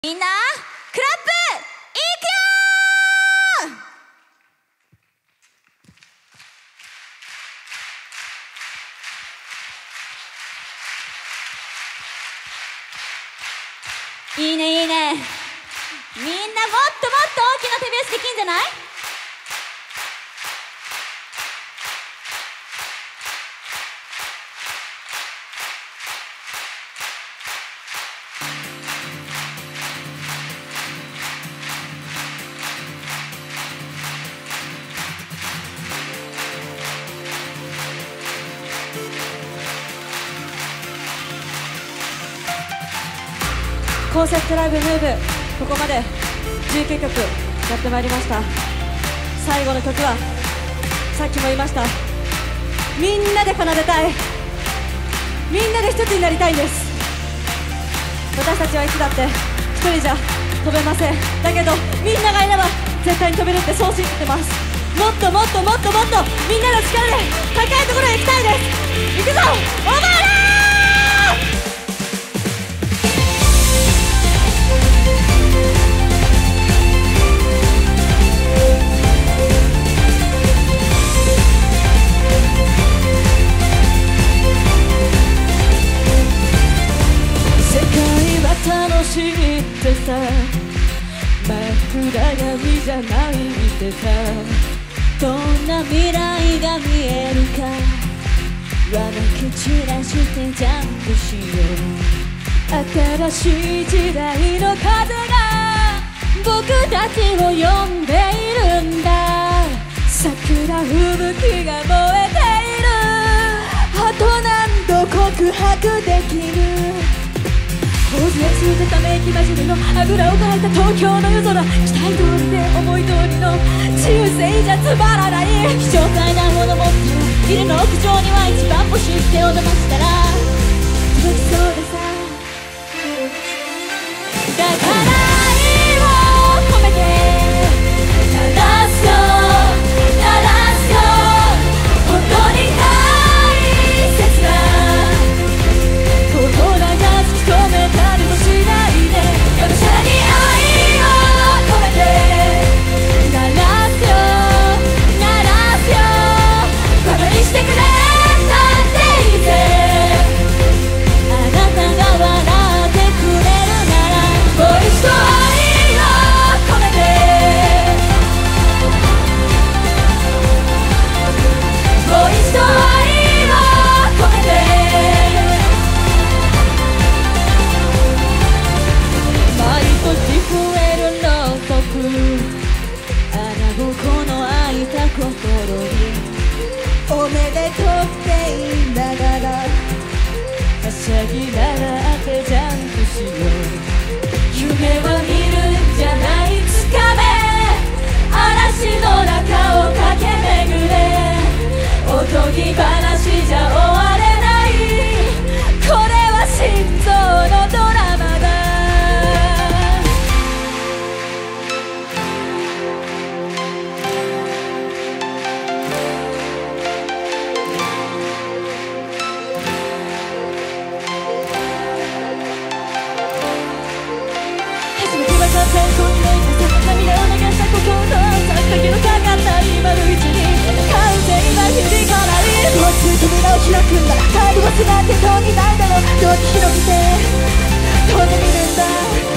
みんなクラップいくよー。いいねいいね。みんなもっともっと大きな手拍子できんじゃない？ コンセプトライブムーブ、ここまで19曲やってまいりました。最後の曲はさっきも言いました、みんなで奏でたい、みんなで一つになりたいんです。私たちはいつだって一人じゃ飛べません。だけどみんながいれば絶対に飛べるってそう信じてます。もっともっともっともっとみんなの力で高いところへ行きたいです。行くぞオーバーラー。楽しいってさ、真っ暗闇じゃないってさ、どんな未来が見えるかわめき散らしてジャンプしよう。新しい時代の風が僕たちを呼んでいるんだ。桜吹雪が燃えている。あと何度告白できる。頬杖ついてため息交じりのあぐらをかいた東京の夜空。期待通りで思い通りの自由性じゃつまらない。非常階段を登ってビルの屋上には一番星っておどましたら届きそうでさ。だから愛を込めて鳴らすよ鳴らすよ。本当に大切なことだが突き止めたりもしないで、がむしゃらに愛を込めて鳴らすよ鳴らすよ。バカにしてくれたっていいぜ。あなたが笑ってくれるならもう一度愛を込めてもう一度愛を込めて。毎年増えるろうそく、穴ぼこの開いた心におめでとうって言いながらはしゃぎながってジャンプしよう。夢は見るんじゃないつかめ、嵐の中を駆け巡れ。おとぎ話じゃ終われない、これは心臓のドラマだ。涙を流した心の先のかかった今のうちに完全な響かない。どうして扉を開くんだ、帰りはすなんて遠にないだろう。どうに広げて飛んでみるんだ。